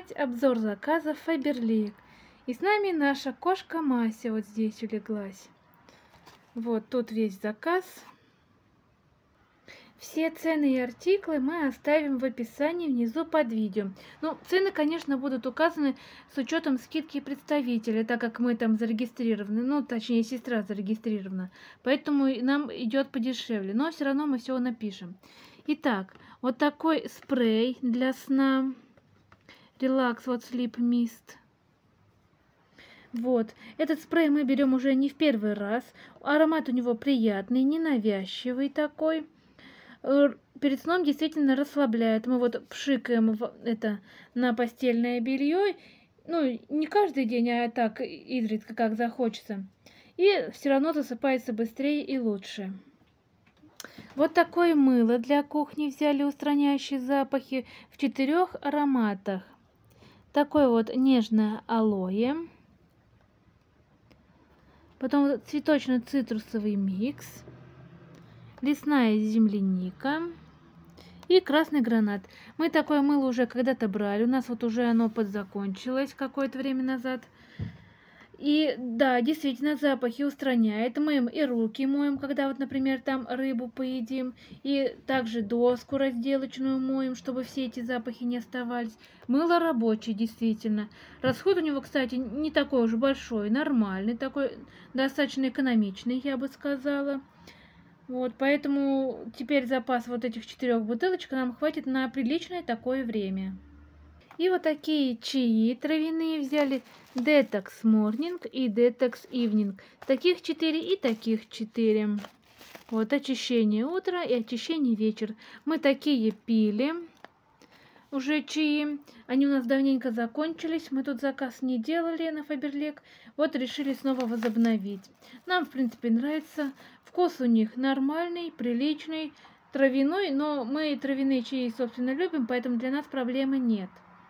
снимать обзор заказа Faberlic. И с нами наша кошка Мася вот здесь улеглась. Вот тут весь заказ. Все цены и артиклы мы оставим в описании внизу под видео. Ну, цены, конечно, будут указаны с учетом скидки представителя, так как мы там зарегистрированы, ну, точнее, сестра зарегистрирована. Поэтому нам идет подешевле, но все равно мы все напишем. Итак, вот такой спрей для сна. Relax вот Sleep Mist. Вот, этот спрей мы берем уже не в первый раз. Аромат у него приятный, ненавязчивый такой. Перед сном действительно расслабляет. Мы вот пшикаем это на постельное белье. Ну, не каждый день, а так изредка, как захочется. И все равно засыпается быстрее и лучше. Вот такое мыло для кухни взяли, устраняющие запахи в 4 ароматах. Такой вот нежное алоэ. Потом цветочно-цитрусовый микс. Лесная земляника. И красный гранат. Мы такое мыло уже когда-то брали. У нас вот уже оно подзакончилось какое-то время назад. И да, действительно, запахи устраняет. Моем и руки моем, когда вот, например, там рыбу поедим. И также доску разделочную моем, чтобы все эти запахи не оставались. Мыло рабочее, действительно. Расход у него, кстати, не такой уж большой, нормальный, такой достаточно экономичный, я бы сказала. Вот, поэтому теперь запас вот этих 4 бутылочек нам хватит на приличное такое время. И вот такие чаи травяные взяли. Detox Morning и Detox Evening. Таких 4 и таких 4. Вот очищение утра и очищение вечер. Мы такие пили. Уже чаи. Они у нас давненько закончились. Мы тут заказ не делали на Faberlic. Вот решили снова возобновить. Нам, в принципе, нравится. Вкус у них нормальный, приличный, травяной. Но мы травяные чаи, собственно, любим, поэтому для нас проблемы нет.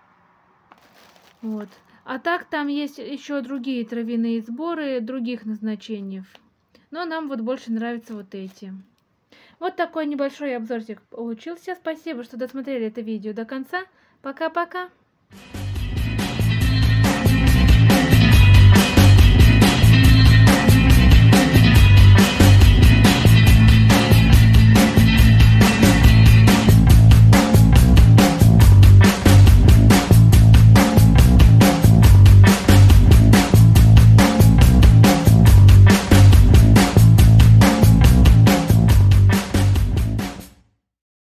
Вот. А так там есть еще другие травяные сборы других назначений. Но нам вот больше нравятся вот эти. Вот такой небольшой обзорчик получился. Спасибо, что досмотрели это видео до конца. Пока-пока.